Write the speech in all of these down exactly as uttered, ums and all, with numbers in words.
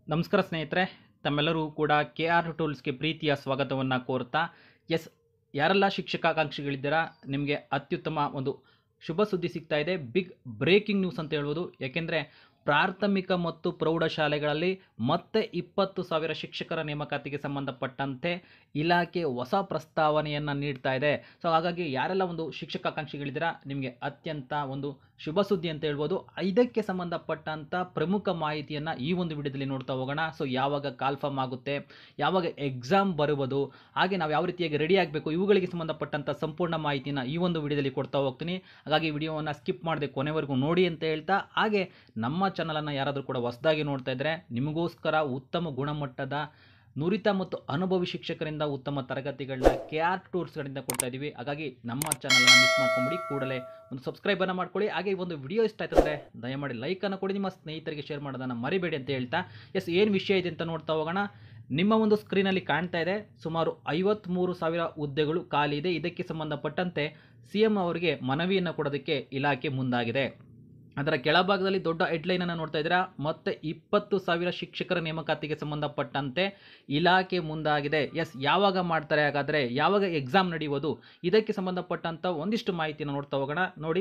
ನಮಸ್ಕಾರ ಸ್ನೇಹಿತರೆ, ತಮ್ಮೆಲ್ಲರೂ ಕೂಡ ಕೆ ಆರ್ ಟೂಲ್ಸ್ಗೆ ಪ್ರೀತಿಯ ಸ್ವಾಗತವನ್ನು ಕೋರ್ತಾ ಎಸ್ ಯಾರೆಲ್ಲ ಶಿಕ್ಷಕಾಕಾಂಕ್ಷಿಗಳಿದ್ದೀರಾ ನಿಮಗೆ ಅತ್ಯುತ್ತಮ ಒಂದು ಶುಭ ಸುದ್ದಿ ಸಿಗ್ತಾ ಇದೆ. ಬಿಗ್ ಬ್ರೇಕಿಂಗ್ ನ್ಯೂಸ್ ಅಂತ ಹೇಳ್ಬೋದು. ಯಾಕೆಂದರೆ ಪ್ರಾಥಮಿಕ ಮತ್ತು ಪ್ರೌಢಶಾಲೆಗಳಲ್ಲಿ ಮತ್ತೆ ಇಪ್ಪತ್ತು ಸಾವಿರ ಶಿಕ್ಷಕರ ನೇಮಕಾತಿಗೆ ಸಂಬಂಧಪಟ್ಟಂತೆ ಇಲಾಖೆ ಹೊಸ ಪ್ರಸ್ತಾವನೆಯನ್ನು ನೀಡ್ತಾ ಇದೆ. ಸೊ ಹಾಗಾಗಿ ಯಾರೆಲ್ಲ ಒಂದು ಶಿಕ್ಷಕಾಕಾಂಕ್ಷಿಗಳಿದ್ದೀರಾ ನಿಮಗೆ ಅತ್ಯಂತ ಒಂದು ಶುಭ ಸುದ್ದಿ ಅಂತ ಹೇಳ್ಬೋದು. ಇದಕ್ಕೆ ಸಂಬಂಧಪಟ್ಟಂಥ ಪ್ರಮುಖ ಮಾಹಿತಿಯನ್ನು ಈ ಒಂದು ವಿಡಿಯೋದಲ್ಲಿ ನೋಡ್ತಾ ಹೋಗೋಣ. ಸೊ ಯಾವಾಗ ಕಾಲ್ಫಾರ್ಮ್ ಆಗುತ್ತೆ, ಯಾವಾಗ ಎಕ್ಸಾಮ್ ಬರುವುದು, ಹಾಗೆ ನಾವು ಯಾವ ರೀತಿಯಾಗಿ ರೆಡಿ ಆಗಬೇಕು, ಇವುಗಳಿಗೆ ಸಂಬಂಧಪಟ್ಟಂಥ ಸಂಪೂರ್ಣ ಮಾಹಿತಿನ ಈ ಒಂದು ವಿಡಿಯೋದಲ್ಲಿ ಕೊಡ್ತಾ ಹೋಗ್ತೀನಿ. ಹಾಗಾಗಿ ವಿಡಿಯೋವನ್ನು ಸ್ಕಿಪ್ ಮಾಡದೆ ಕೊನೆವರೆಗೂ ನೋಡಿ ಅಂತ ಹೇಳ್ತಾ, ಹಾಗೆ ನಮ್ಮ ಚಾನಲನ್ನು ಯಾರಾದರೂ ಕೂಡ ಹೊಸದಾಗಿ ನೋಡ್ತಾ ಇದ್ದರೆ ನಿಮಗೋಸ್ಕರ ಉತ್ತಮ ಗುಣಮಟ್ಟದ ನುರಿತ ಮತ್ತು ಅನುಭವಿ ಶಿಕ್ಷಕರಿಂದ ಉತ್ತಮ ತರಗತಿಗಳನ್ನ ಕೆ ಆರ್ ಟೂರ್ಸ್ಗಳಿಂದ ಕೊಡ್ತಾ ಇದ್ದೀವಿ. ಹಾಗಾಗಿ ನಮ್ಮ ಚಾನಲ್ನ ಮಿಸ್ ಮಾಡ್ಕೊಂಬಿಡಿ, ಕೂಡಲೇ ಒಂದು ಸಬ್ಸ್ಕ್ರೈಬನ್ನು ಮಾಡ್ಕೊಳ್ಳಿ. ಹಾಗೆ ಈ ಒಂದು ವಿಡಿಯೋ ಇಷ್ಟ ಆಯ್ತಂದರೆ ದಯಮಾಡಿ ಲೈಕನ್ನು ಕೊಡಿ, ನಿಮ್ಮ ಸ್ನೇಹಿತರಿಗೆ ಶೇರ್ ಮಾಡೋದನ್ನು ಮರಿಬೇಡಿ ಅಂತ ಹೇಳ್ತಾ ಎಸ್ ಏನು ವಿಷಯ ಇದೆ ಅಂತ ನೋಡ್ತಾ ಹೋಗೋಣ. ನಿಮ್ಮ ಒಂದು ಸ್ಕ್ರೀನಲ್ಲಿ ಕಾಣ್ತಾ ಇದೆ, ಸುಮಾರು ಐವತ್ತ್ಮೂರು ಸಾವಿರ ಹುದ್ದೆಗಳು ಖಾಲಿ ಇದೆ. ಇದಕ್ಕೆ ಸಂಬಂಧಪಟ್ಟಂತೆ ಸಿ ಎಂ ಅವರಿಗೆ ಮನವಿಯನ್ನು ಕೊಡೋದಕ್ಕೆ ಇಲಾಖೆ ಮುಂದಾಗಿದೆ. ಅದರ ಕೆಳಭಾಗದಲ್ಲಿ ದೊಡ್ಡ ಹೆಡ್ಲೈನನ್ನು ನೋಡ್ತಾ ಇದ್ದೀರಾ. ಮತ್ತೆ ಇಪ್ಪತ್ತು ಸಾವಿರ ಶಿಕ್ಷಕರ ನೇಮಕಾತಿಗೆ ಸಂಬಂಧಪಟ್ಟಂತೆ ಇಲಾಖೆ ಮುಂದಾಗಿದೆ. ಎಸ್ ಯಾವಾಗ ಮಾಡ್ತಾರೆ, ಹಾಗಾದರೆ ಯಾವಾಗ ಎಕ್ಸಾಮ್ ನಡೆಯುವುದು, ಇದಕ್ಕೆ ಸಂಬಂಧಪಟ್ಟಂಥ ಒಂದಿಷ್ಟು ಮಾಹಿತಿಯನ್ನು ನೋಡ್ತಾ ಹೋಗೋಣ. ನೋಡಿ,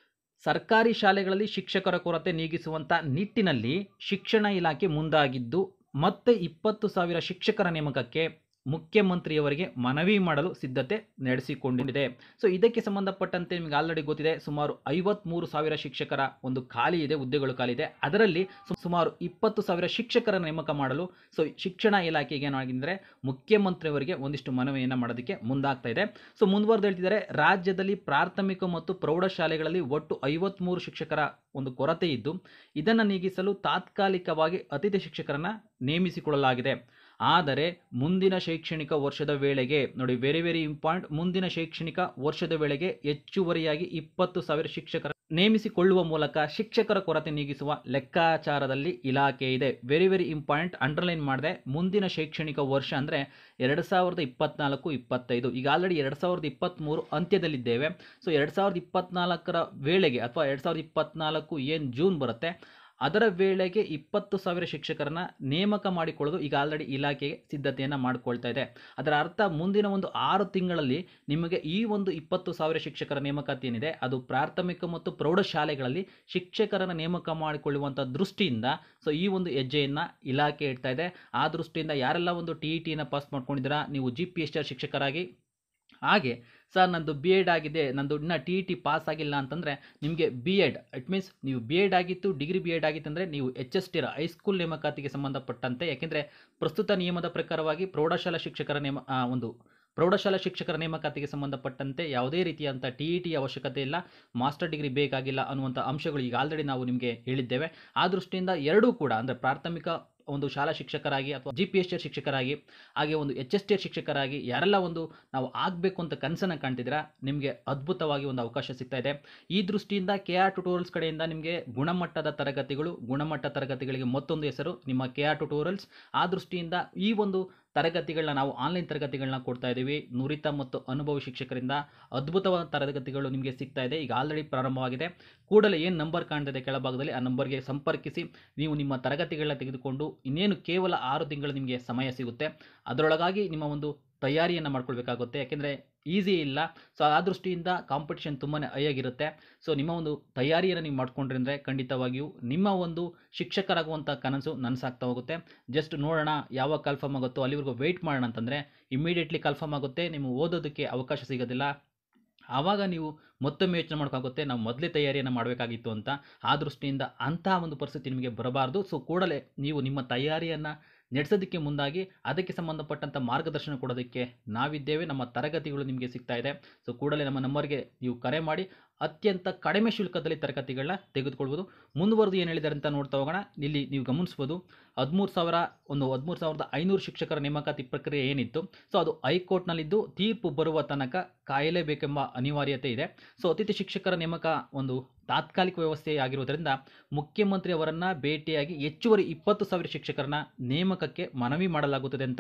ಸರ್ಕಾರಿ ಶಾಲೆಗಳಲ್ಲಿ ಶಿಕ್ಷಕರ ಕೊರತೆ ನೀಗಿಸುವಂಥ ನಿಟ್ಟಿನಲ್ಲಿ ಶಿಕ್ಷಣ ಇಲಾಖೆ ಮುಂದಾಗಿದ್ದು ಮತ್ತೆ ಇಪ್ಪತ್ತು ಸಾವಿರ ಶಿಕ್ಷಕರ ನೇಮಕಕ್ಕೆ ಮುಖ್ಯಮಂತ್ರಿಯವರಿಗೆ ಮನವಿ ಮಾಡಲು ಸಿದ್ಧತೆ ನಡೆಸಿಕೊಂಡಿದೆ. ಸೊ ಇದಕ್ಕೆ ಸಂಬಂಧಪಟ್ಟಂತೆ ನಿಮಗೆ ಆಲ್ರೆಡಿ ಗೊತ್ತಿದೆ, ಸುಮಾರು ಐವತ್ತ್ಮೂರು ಸಾವಿರ ಶಿಕ್ಷಕರ ಒಂದು ಖಾಲಿ ಇದೆ, ಹುದ್ದೆಗಳು ಖಾಲಿ ಇದೆ. ಅದರಲ್ಲಿ ಸುಮಾರು ಇಪ್ಪತ್ತು ಸಾವಿರ ಶಿಕ್ಷಕರ ನೇಮಕ ಮಾಡಲು ಸೊ ಶಿಕ್ಷಣ ಇಲಾಖೆಗೆ ಏನಾಗಿದ್ದರೆ ಮುಖ್ಯಮಂತ್ರಿಯವರಿಗೆ ಒಂದಿಷ್ಟು ಮನವಿಯನ್ನು ಮಾಡೋದಕ್ಕೆ ಮುಂದಾಗ್ತಾ ಇದೆ. ಸೊ ಮುಂದುವರೆದು ಹೇಳ್ತಿದ್ದಾರೆ, ರಾಜ್ಯದಲ್ಲಿ ಪ್ರಾಥಮಿಕ ಮತ್ತು ಪ್ರೌಢಶಾಲೆಗಳಲ್ಲಿ ಒಟ್ಟು ಐವತ್ತ್ಮೂರು ಶಿಕ್ಷಕರ ಒಂದು ಕೊರತೆ ಇದ್ದು ಇದನ್ನು ನೀಗಿಸಲು ತಾತ್ಕಾಲಿಕವಾಗಿ ಅತಿಥಿ ಶಿಕ್ಷಕರನ್ನು ನೇಮಿಸಿಕೊಳ್ಳಲಾಗಿದೆ. ಆದರೆ ಮುಂದಿನ ಶೈಕ್ಷಣಿಕ ವರ್ಷದ ವೇಳೆಗೆ, ನೋಡಿ ವೆರಿ ವೆರಿ ಇಂಪಾರ್ಟೆಂಟ್, ಮುಂದಿನ ಶೈಕ್ಷಣಿಕ ವರ್ಷದ ವೇಳೆಗೆ ಹೆಚ್ಚುವರಿಯಾಗಿ ಇಪ್ಪತ್ತು ಸಾವಿರ ಶಿಕ್ಷಕರ ನೇಮಿಸಿಕೊಳ್ಳುವ ಮೂಲಕ ಶಿಕ್ಷಕರ ಕೊರತೆ ನೀಗಿಸುವ ಲೆಕ್ಕಾಚಾರದಲ್ಲಿ ಇಲಾಖೆ ಇದೆ. ವೆರಿ ವೆರಿ ಇಂಪಾರ್ಟೆಂಟ್, ಅಂಡರ್ಲೈನ್ ಮಾಡಿದೆ. ಮುಂದಿನ ಶೈಕ್ಷಣಿಕ ವರ್ಷ ಅಂದರೆ ಎರಡು ಸಾವಿರದ ಇಪ್ಪತ್ನಾಲ್ಕು ಇಪ್ಪತ್ತೈದು, ಈಗ ಆಲ್ರೆಡಿ ಎರಡು ಸಾವಿರದ ಇಪ್ಪತ್ತ್ಮೂರು ಅಂತ್ಯದಲ್ಲಿದ್ದೇವೆ. ಸೊ ಎರಡು ಸಾವಿರದ ಇಪ್ಪತ್ನಾಲ್ಕರ ವೇಳೆಗೆ ಅಥವಾ ಎರಡು ಸಾವಿರದ ಇಪ್ಪತ್ನಾಲ್ಕು ಏನು ಜೂನ್ ಬರುತ್ತೆ ಅದರ ವೇಳೆಗೆ ಇಪ್ಪತ್ತು ಸಾವಿರ ಶಿಕ್ಷಕರನ್ನ ನೇಮಕ ಮಾಡಿಕೊಳ್ಳೋದು ಈಗ ಆಲ್ರೆಡಿ ಇಲಾಖೆಗೆ ಸಿದ್ಧತೆಯನ್ನು ಮಾಡಿಕೊಳ್ತಾ ಇದೆ. ಅದರ ಅರ್ಥ ಮುಂದಿನ ಒಂದು ಆರು ತಿಂಗಳಲ್ಲಿ ನಿಮಗೆ ಈ ಒಂದು ಇಪ್ಪತ್ತು ಸಾವಿರ ಶಿಕ್ಷಕರ ನೇಮಕಾತಿ ಏನಿದೆ ಅದು ಪ್ರಾಥಮಿಕ ಮತ್ತು ಪ್ರೌಢಶಾಲೆಗಳಲ್ಲಿ ಶಿಕ್ಷಕರನ್ನು ನೇಮಕ ಮಾಡಿಕೊಳ್ಳುವಂಥ ದೃಷ್ಟಿಯಿಂದ ಸೊ ಈ ಒಂದು ಹೆಜ್ಜೆಯನ್ನು ಇಲಾಖೆ ಇಡ್ತಾ ಇದೆ. ಆ ದೃಷ್ಟಿಯಿಂದ ಯಾರೆಲ್ಲ ಒಂದು ಟಿ ಇ ಟಿನ ಪಾಸ್ ಮಾಡ್ಕೊಂಡಿದ್ದೀರಾ, ನೀವು ಜಿ ಪಿ ಎಸ್ ಟಿ ಶಿಕ್ಷಕರಾಗಿ, ಹಾಗೆ ಸರ್ ನಂದು ಬಿ ಎಡ್ ಆಗಿದೆ, ನಂದು ಇನ್ನೂ ಟಿ ಇ ಟಿ ಪಾಸ್ ಆಗಿಲ್ಲ ಅಂತಂದರೆ ನಿಮಗೆ ಬಿ ಎಡ್, ಇಟ್ ಮೀನ್ಸ್ ನೀವು ಬಿ ಎಡ್ ಆಗಿತ್ತು, ಡಿಗ್ರಿ ಬಿ ಎಡ್ ಆಗಿತ್ತು ಅಂದರೆ ನೀವು ಎಚ್ ಎಸ್ ಟಿರ ಹೈಸ್ಕೂಲ್ ನೇಮಕಾತಿಗೆ ಸಂಬಂಧಪಟ್ಟಂತೆ, ಯಾಕೆಂದರೆ ಪ್ರಸ್ತುತ ನಿಯಮದ ಪ್ರಕಾರವಾಗಿ ಪ್ರೌಢಶಾಲಾ ಶಿಕ್ಷಕರ ನೇಮ ಒಂದು ಪ್ರೌಢಶಾಲಾ ಶಿಕ್ಷಕರ ನೇಮಕಾತಿಗೆ ಸಂಬಂಧಪಟ್ಟಂತೆ ಯಾವುದೇ ರೀತಿಯಂಥ ಟಿ ಇ ಟಿ ಅವಶ್ಯಕತೆ ಇಲ್ಲ, ಮಾಸ್ಟರ್ ಡಿಗ್ರಿ ಬೇಕಾಗಿಲ್ಲ ಅನ್ನುವಂಥ ಅಂಶಗಳು ಈಗ ಆಲ್ರೆಡಿ ನಾವು ನಿಮಗೆ ಹೇಳಿದ್ದೇವೆ. ಆ ದೃಷ್ಟಿಯಿಂದ ಎರಡೂ ಕೂಡ ಅಂದರೆ ಪ್ರಾಥಮಿಕ ಒಂದು ಶಾಲಾ ಶಿಕ್ಷಕರಾಗಿ ಅಥವಾ ಜಿ ಪಿ ಎಸ್ ಟಿ ಶಿಕ್ಷಕರಾಗಿ, ಹಾಗೆ ಒಂದು ಎಚ್ ಎಸ್ ಟಿ ಶಿಕ್ಷಕರಾಗಿ ಯಾರೆಲ್ಲ ಒಂದು ನಾವು ಆಗಬೇಕು ಅಂತ ಕನಸನ್ನು ಕಾಣ್ತಿದ್ದೀರಾ, ನಿಮಗೆ ಅದ್ಭುತವಾಗಿ ಒಂದು ಅವಕಾಶ ಸಿಗ್ತಾ ಇದೆ. ಈ ದೃಷ್ಟಿಯಿಂದ ಕೆ ಆರ್ ಟ್ಯುಟೋರಿಯಲ್ಸ್ ಕಡೆಯಿಂದ ನಿಮಗೆ ಗುಣಮಟ್ಟದ ತರಗತಿಗಳು, ಗುಣಮಟ್ಟ ತರಗತಿಗಳಿಗೆ ಮತ್ತೊಂದು ಹೆಸರು ನಿಮ್ಮ ಕೆ ಆರ್ ಟ್ಯುಟೋರಿಯಲ್ಸ್. ಆ ದೃಷ್ಟಿಯಿಂದ ಈ ಒಂದು ತರಗತಿಗಳನ್ನ ನಾವು ಆನ್ಲೈನ್ ತರಗತಿಗಳನ್ನ ಕೊಡ್ತಾ ಇದ್ದೀವಿ. ನುರಿತ ಮತ್ತು ಅನುಭವಿ ಶಿಕ್ಷಕರಿಂದ ಅದ್ಭುತವಾದ ತರಗತಿಗಳು ನಿಮಗೆ ಸಿಗ್ತಾ ಇದೆ, ಈಗ ಆಲ್ರೆಡಿ ಪ್ರಾರಂಭವಾಗಿದೆ. ಕೂಡಲೇ ಏನು ನಂಬರ್ ಕಾಣ್ತಿದೆ ಕೆಳಭಾಗದಲ್ಲಿ ಆ ನಂಬರ್ಗೆ ಸಂಪರ್ಕಿಸಿ ನೀವು ನಿಮ್ಮ ತರಗತಿಗಳನ್ನ ತೆಗೆದುಕೊಂಡು ಇನ್ನೇನು ಕೇವಲ ಆರು ತಿಂಗಳು ನಿಮಗೆ ಸಮಯ ಸಿಗುತ್ತೆ. ಅದರೊಳಗಾಗಿ ನಿಮ್ಮ ಒಂದು ತಯಾರಿಯನ್ನು ಮಾಡ್ಕೊಳ್ಬೇಕಾಗುತ್ತೆ, ಯಾಕೆಂದರೆ ಈಸಿ ಇಲ್ಲ. ಸೊ ಆ ದೃಷ್ಟಿಯಿಂದ ಕಾಂಪಿಟೇಷನ್ ತುಂಬಾ ಹೈ ಆಗಿರುತ್ತೆ. ಸೊ ನಿಮ್ಮ ಒಂದು ತಯಾರಿಯನ್ನು ನೀವು ಮಾಡ್ಕೊಂಡ್ರೆ ಅಂದರೆ ಖಂಡಿತವಾಗಿಯೂ ನಿಮ್ಮ ಒಂದು ಶಿಕ್ಷಕರಾಗುವಂಥ ಕನಸು ನನಸಾಗ್ತಾ ಹೋಗುತ್ತೆ. ಜಸ್ಟ್ ನೋಡೋಣ ಯಾವಾಗ ಕನ್ಫರ್ಮ್ ಆಗುತ್ತೋ ಅಲ್ಲಿವರೆಗೂ ವೆಯ್ಟ್ ಮಾಡೋಣ ಅಂತಂದರೆ ಇಮಿಡಿಯೇಟ್ಲಿ ಕನ್ಫರ್ಮ್ ಆಗುತ್ತೆ, ನಿಮಗೆ ಓದೋದಕ್ಕೆ ಅವಕಾಶ ಸಿಗೋದಿಲ್ಲ. ಆವಾಗ ನೀವು ಮತ್ತೊಮ್ಮೆ ಯೋಚನೆ ಮಾಡೋಕ್ಕಾಗುತ್ತೆ ನಾವು ಮೊದಲೇ ತಯಾರಿಯನ್ನು ಮಾಡಬೇಕಾಗಿತ್ತು ಅಂತ. ಆ ದೃಷ್ಟಿಯಿಂದ ಅಂತಹ ಒಂದು ಪರಿಸ್ಥಿತಿ ನಿಮಗೆ ಬರಬಾರ್ದು. ಸೊ ಕೂಡಲೇ ನೀವು ನಿಮ್ಮ ತಯಾರಿಯನ್ನು ನಡೆಸೋದಕ್ಕೆ ಮುಂದಾಗಿ ಅದಕ್ಕೆ ಸಂಬಂಧಪಟ್ಟಂಥ ಮಾರ್ಗದರ್ಶನ ಕೊಡೋದಕ್ಕೆ ನಾವಿದ್ದೇವೆ, ನಮ್ಮ ತರಗತಿಗಳು ನಿಮಗೆ ಸಿಗ್ತಾ ಇದೆ. ಸೊ ಕೂಡಲೇ ನಮ್ಮ ನಂಬರ್ಗೆ ನೀವು ಕರೆ ಮಾಡಿ ಅತ್ಯಂತ ಕಡಿಮೆ ಶುಲ್ಕದಲ್ಲಿ ತರಗತಿಗಳನ್ನ ತೆಗೆದುಕೊಳ್ಬೋದು. ಮುಂದುವರೆದು ಏನು ಹೇಳಿದ್ದಾರೆ ಅಂತ ನೋಡ್ತಾ ಹೋಗೋಣ. ಇಲ್ಲಿ ನೀವು ಗಮನಿಸ್ಬೋದು, ಹದಿಮೂರು ಸಾವಿರ ಒಂದು ಹದಿಮೂರು ಸಾವಿರದ ಐನೂರು ಶಿಕ್ಷಕರ ನೇಮಕಾತಿ ಪ್ರಕ್ರಿಯೆ ಏನಿತ್ತು ಸೊ ಅದು ಹೈಕೋರ್ಟ್ನಲ್ಲಿದ್ದು ತೀರ್ಪು ಬರುವ ತನಕ ಕಾಯಲೇಬೇಕೆಂಬ ಅನಿವಾರ್ಯತೆ ಇದೆ. ಸೊ ಅತಿಥಿ ಶಿಕ್ಷಕರ ನೇಮಕ ಒಂದು ತಾತ್ಕಾಲಿಕ ವ್ಯವಸ್ಥೆ ಆಗಿರುವುದರಿಂದ ಮುಖ್ಯಮಂತ್ರಿ ಅವರನ್ನು ಭೇಟಿಯಾಗಿ ಹೆಚ್ಚುವರಿ ಇಪ್ಪತ್ತು ಸಾವಿರ ಶಿಕ್ಷಕರನ್ನ ನೇಮಕಕ್ಕೆ ಮನವಿ ಮಾಡಲಾಗುತ್ತದೆ ಅಂತ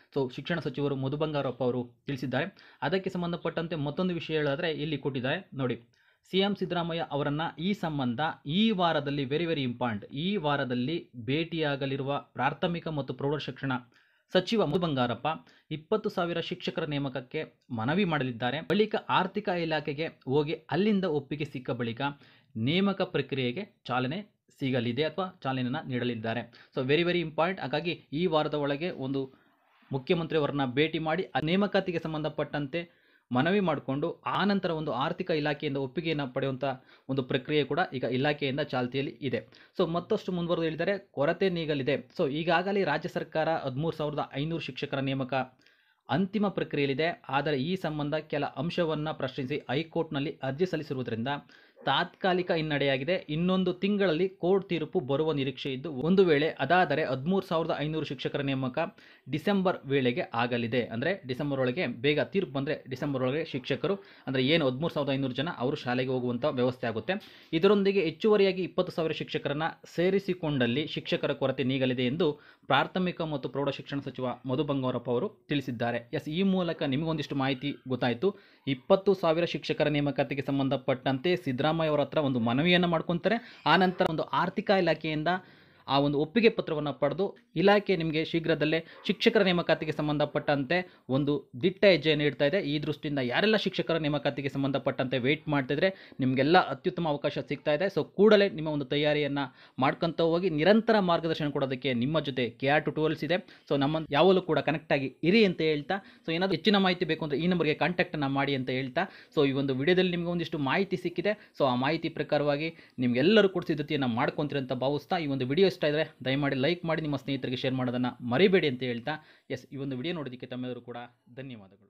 ಸೊ ಶಿಕ್ಷಣ ಸಚಿವರು ಮಧು ಬಂಗಾರಪ್ಪ ಅವರು ತಿಳಿಸಿದ್ದಾರೆ. ಅದಕ್ಕೆ ಸಂಬಂಧಪಟ್ಟಂತೆ ಮತ್ತೊಂದು ವಿಷಯ ಹೇಳೋದಾದರೆ ಇಲ್ಲಿ ಕೊಟ್ಟಿದ್ದಾರೆ ನೋಡಿ. ಸಿ ಎಂ ಸಿದ್ದರಾಮಯ್ಯ ಅವರನ್ನು ಈ ಸಂಬಂಧ ಈ ವಾರದಲ್ಲಿ ವೆರಿ ವೆರಿ ಇಂಪಾರ್ಟೆಂಟ್ ಈ ವಾರದಲ್ಲಿ ಭೇಟಿಯಾಗಲಿರುವ ಪ್ರಾಥಮಿಕ ಮತ್ತು ಪ್ರೌಢಶಿಕ್ಷಣ ಸಚಿವ ಮಧು ಬಂಗಾರಪ್ಪ ಇಪ್ಪತ್ತು ಸಾವಿರ ಶಿಕ್ಷಕರ ನೇಮಕಕ್ಕೆ ಮನವಿ ಮಾಡಲಿದ್ದಾರೆ. ಬಳಿಕ ಆರ್ಥಿಕ ಇಲಾಖೆಗೆ ಹೋಗಿ ಅಲ್ಲಿಂದ ಒಪ್ಪಿಗೆ ಸಿಕ್ಕ ಬಳಿಕ ನೇಮಕ ಪ್ರಕ್ರಿಯೆಗೆ ಚಾಲನೆ ಸಿಗಲಿದೆ ಅಥವಾ ಚಾಲನೆಯನ್ನು ನೀಡಲಿದ್ದಾರೆ. So very very important. ಹಾಗಾಗಿ ಈ ವಾರದ ಒಳಗೆ ಒಂದು ಮುಖ್ಯಮಂತ್ರಿಯವರನ್ನ ಭೇಟಿ ಮಾಡಿ ಆ ನೇಮಕಾತಿಗೆ ಸಂಬಂಧಪಟ್ಟಂತೆ ಮನವಿ ಮಾಡಿಕೊಂಡು ಆ ನಂತರ ಒಂದು ಆರ್ಥಿಕ ಇಲಾಖೆಯಿಂದ ಒಪ್ಪಿಗೆಯನ್ನು ಪಡೆಯುವಂಥ ಒಂದು ಪ್ರಕ್ರಿಯೆ ಕೂಡ ಈಗ ಇಲಾಖೆಯಿಂದ ಚಾಲ್ತಿಯಲ್ಲಿ ಇದೆ. ಸೊ ಮತ್ತಷ್ಟು ಮುಂದುವರೆದು ಹೇಳಿದರೆ ಕೊರತೆ ನೀಗಲಿದೆ. ಸೊ ಈಗಾಗಲೇ ರಾಜ್ಯ ಸರ್ಕಾರ ಹದಿಮೂರು ಸಾವಿರದ ಐನೂರು ಶಿಕ್ಷಕರ ನೇಮಕ ಅಂತಿಮ ಪ್ರಕ್ರಿಯೆಯಲ್ಲಿದೆ. ಆದರೆ ಈ ಸಂಬಂಧ ಕೆಲ ಅಂಶವನ್ನು ಪ್ರಶ್ನಿಸಿ ಹೈಕೋರ್ಟ್ನಲ್ಲಿ ಅರ್ಜಿ ಸಲ್ಲಿಸಿರುವುದರಿಂದ ತಾತ್ಕಾಲಿಕ ಹಿನ್ನಡೆಯಾಗಿದೆ. ಇನ್ನೊಂದು ತಿಂಗಳಲ್ಲಿ ಕೋರ್ಟ್ ತೀರ್ಪು ಬರುವ ನಿರೀಕ್ಷೆ ಇದ್ದು, ಒಂದು ವೇಳೆ ಅದಾದರೆ ಹದಿಮೂರು ಸಾವಿರದ ಐನೂರು ಶಿಕ್ಷಕರ ನೇಮಕ ಡಿಸೆಂಬರ್ ವೇಳೆಗೆ ಆಗಲಿದೆ. ಅಂದರೆ ಡಿಸೆಂಬರ್ ಒಳಗೆ ಬೇಗ ತೀರ್ಪು ಬಂದರೆ ಡಿಸೆಂಬರ್ ಒಳಗೆ ಶಿಕ್ಷಕರು ಅಂದರೆ ಏನು ಹದಿಮೂರು ಸಾವಿರದ ಐನೂರು ಜನ ಅವರು ಶಾಲೆಗೆ ಹೋಗುವಂಥ ವ್ಯವಸ್ಥೆ ಆಗುತ್ತೆ. ಇದರೊಂದಿಗೆ ಹೆಚ್ಚುವರಿಯಾಗಿ ಇಪ್ಪತ್ತು ಸಾವಿರ ಶಿಕ್ಷಕರನ್ನು ಸೇರಿಸಿಕೊಂಡಲ್ಲಿ ಶಿಕ್ಷಕರ ಕೊರತೆ ನೀಗಲಿದೆ ಎಂದು ಪ್ರಾಥಮಿಕ ಮತ್ತು ಪ್ರೌಢಶಿಕ್ಷಣ ಸಚಿವ ಮಧು ಬಂಗಾರಪ್ಪ ಅವರು ತಿಳಿಸಿದ್ದಾರೆ. ಎಸ್, ಈ ಮೂಲಕ ನಿಮಗೊಂದಿಷ್ಟು ಮಾಹಿತಿ ಗೊತ್ತಾಯಿತು. ಇಪ್ಪತ್ತು ಸಾವಿರ ಶಿಕ್ಷಕರ ನೇಮಕಾತಿಗೆ ಸಂಬಂಧಪಟ್ಟಂತೆ ಸಿದ್ದರಾಮಯ್ಯ ಅವರ ಹತ್ರ ಒಂದು ಮನವಿಯನ್ನು ಮಾಡ್ಕೊತಾರೆ. ಆನಂತರ ಒಂದು ಆರ್ಥಿಕ ಇಲಾಖೆಯಿಂದ ಆ ಒಂದು ಒಪ್ಪಿಗೆ ಪತ್ರವನ್ನು ಪಡೆದು ಇಲಾಖೆ ನಿಮಗೆ ಶೀಘ್ರದಲ್ಲೇ ಶಿಕ್ಷಕರ ನೇಮಕಾತಿಗೆ ಸಂಬಂಧಪಟ್ಟಂತೆ ಒಂದು ದಿಟ್ಟ ಹೆಜ್ಜೆಯನ್ನು ಇಡ್ತಾ ಇದೆ. ಈ ದೃಷ್ಟಿಯಿಂದ ಯಾರೆಲ್ಲ ಶಿಕ್ಷಕರ ನೇಮಕಾತಿಗೆ ಸಂಬಂಧಪಟ್ಟಂತೆ ವೆಯ್ಟ್ ಮಾಡ್ತಿದ್ರೆ ನಿಮಗೆಲ್ಲ ಅತ್ಯುತ್ತಮ ಅವಕಾಶ ಸಿಗ್ತಾ ಇದೆ. ಸೊ ಕೂಡಲೇ ನಿಮ್ಮ ಒಂದು ತಯಾರಿಯನ್ನು ಮಾಡ್ಕೊತ ಹೋಗಿ ನಿರಂತರ ಮಾರ್ಗದರ್ಶನ ಕೊಡೋದಕ್ಕೆ ನಿಮ್ಮ ಜೊತೆ ಕೆ ಆರ್ ಟು ಟೂಲ್ಸ್ ಇದೆ. ಸೊ ನಮ್ಮ ಯಾವಾಗಲೂ ಕೂಡ ಕನೆಕ್ಟ್ ಆಗಿ ಇರಿ ಅಂತ ಹೇಳ್ತಾ, ಸೊ ಏನಾದರೂ ಹೆಚ್ಚಿನ ಮಾಹಿತಿ ಬೇಕು ಅಂದರೆ ಈ ನಂಬರ್ಗೆ ಕಾಂಟ್ಯಾಕ್ಟನ್ನು ಮಾಡಿ ಅಂತ ಹೇಳ್ತಾ, ಸೊ ಈ ಒಂದು ವಿಡಿಯೋದಲ್ಲಿ ನಿಮಗೆ ಒಂದಿಷ್ಟು ಮಾಹಿತಿ ಸಿಕ್ಕಿದೆ. ಸೊ ಆ ಮಾಹಿತಿ ಪ್ರಕಾರವಾಗಿ ನಿಮಗೆಲ್ಲರೂ ಕೂಡ ಸಿದ್ಧತೆಯನ್ನು ಮಾಡ್ಕೊತೀರಿ ಅಂತ ಭಾವಿಸ್ತಾ, ಈ ಒಂದು ವಿಡಿಯೋ ಇಷ್ಟ ಇದ್ದರೆ ದಯಮಾಡಿ ಲೈಕ್ ಮಾಡಿ ನಿಮ್ಮ ಸ್ನೇಹಿತರಿಗೆ ಶೇರ್ ಮಾಡೋದನ್ನು ಮರಿಬೇಡಿ ಅಂತ ಹೇಳ್ತಾ, ಎಸ್, ಈ ಒಂದು ವಿಡಿಯೋ ನೋಡೋದಕ್ಕೆ ತಮ್ಮೆಲ್ಲರೂ ಕೂಡ ಧನ್ಯವಾದಗಳು.